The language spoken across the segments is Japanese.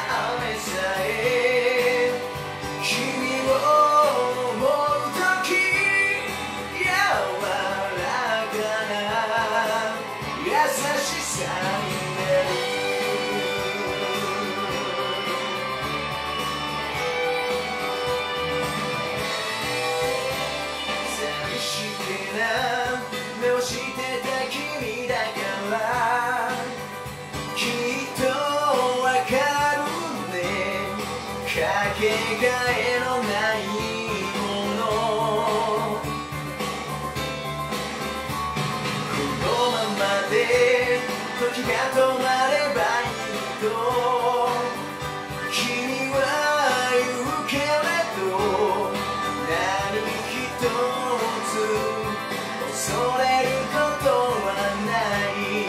雨さえ君を思うとき柔らかな優しさになる寂しげな目をしてた君だからきっとわかるねかけがえのないものこのままで時が止まればいいと君は言うけれど何一つ恐れることはない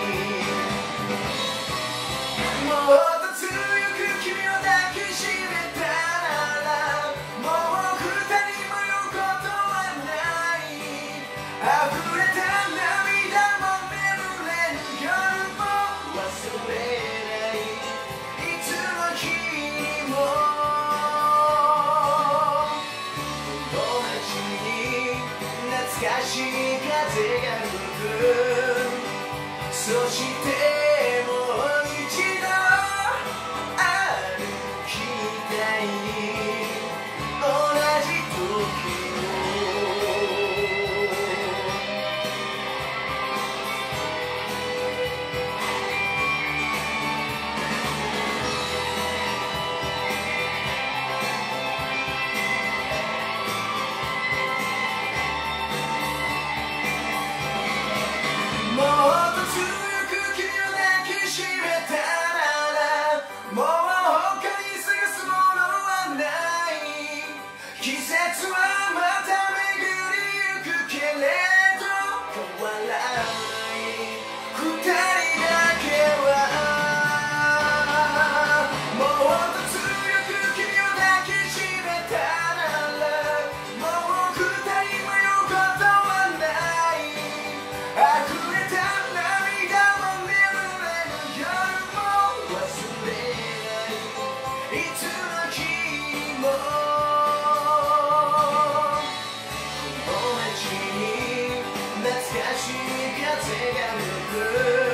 もっと強く君を抱きしめたならもう二人も言うことはない溢れた涙も眠れぬ夜も忘れないいつの日にもこの街に懐かしい風が吹くそしてもう一度歩きたい同じ時をもっと強く君を抱きしめたならもう他に探すものはない季節はまた巡りゆくけれど変わらない二人だけはもっと強く君を抱きしめたならもう二人も言うことはない溢れた涙も眠れぬ夜も忘れないいつの日もこの街に懐かしい風が吹く